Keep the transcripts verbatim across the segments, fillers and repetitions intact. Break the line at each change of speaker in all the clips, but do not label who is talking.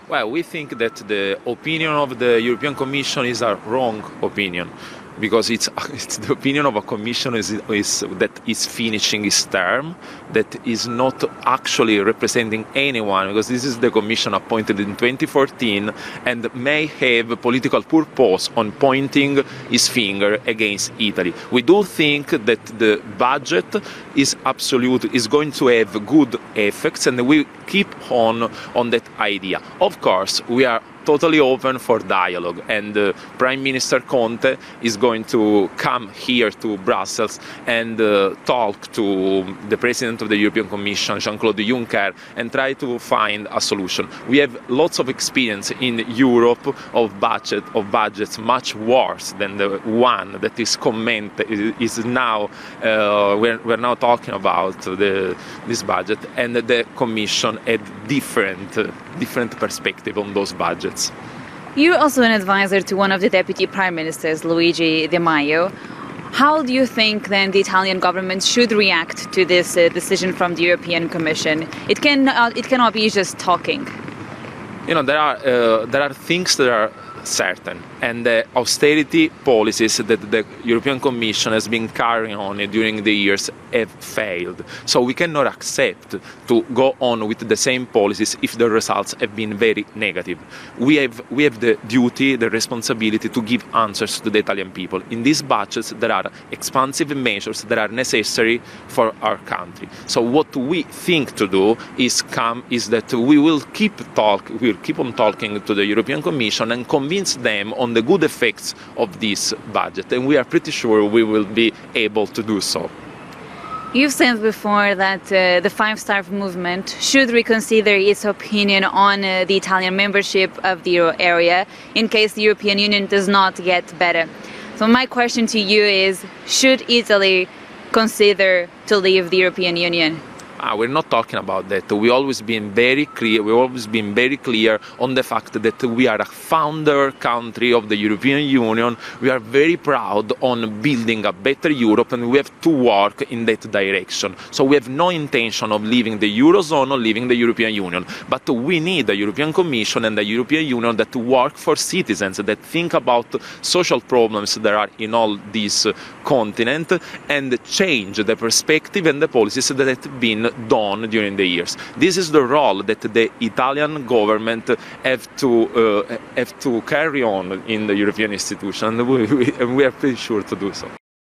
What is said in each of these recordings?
Well, we think that the opinion of the European Commission is a wrong opinion, because it's, it's the opinion of a commission is, is that is finishing its term, that is not actually representing anyone, because this is the commission appointed in twenty fourteen and may have a political purpose on pointing his finger against Italy. We do think that the budget is absolute, is going to have good effects, and we keep on on that idea. Of course, we are totally open for dialogue, and uh, Prime Minister Conte is going to come here to Brussels and uh, talk to the President of the European Commission, Jean-Claude Juncker, and try to find a solution. We have lots of experience in Europe of budget of budgets much worse than the one that is commented is now uh, we're, we're now talking about the, this budget, and the Commission had different uh, different perspective on those budgets.
You're also an advisor to one of the deputy prime ministers, Luigi Di Maio. How do you think then the Italian government should react to this uh, decision from the European Commission? It can uh, it cannot be just talking.
You know, there are uh, there are things that are certain, and the austerity policies that the European Commission has been carrying on during the years have failed. So we cannot accept to go on with the same policies if the results have been very negative. We have, we have the duty, the responsibility to give answers to the Italian people. In these budgets there are expansive measures that are necessary for our country. So what we think to do is come is that we will keep talk, we'll keep on talking to the European Commission and convince them on the good effects of this budget, and we are pretty sure we will be able to do so.
You've said before that uh, the Five Star Movement should reconsider its opinion on uh, the Italian membership of the euro area in case the European Union does not get better. So my question to you is, should Italy consider to leave the European Union?
Ah, we're not talking about that. We always been very clear. We've always been very clear on the fact that we are a founder country of the European Union. We are very proud on building a better Europe, and we have to work in that direction. So we have no intention of leaving the Eurozone or leaving the European Union. But we need the European Commission and the European Union that work for citizens, that think about social problems that are in all this continent, and change the perspective and the policies that have been done during the years. This is the role that the Italian government have to uh, have to carry on in the European institution, and we, we, and we are pretty sure to do so.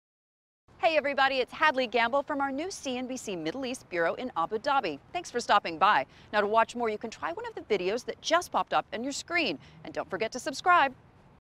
Hey everybody, it's Hadley Gamble from our new C N B C Middle East Bureau in Abu Dhabi. Thanks for stopping by. Now, to watch more, you can try one of the videos that just popped up on your screen, and don't forget to subscribe.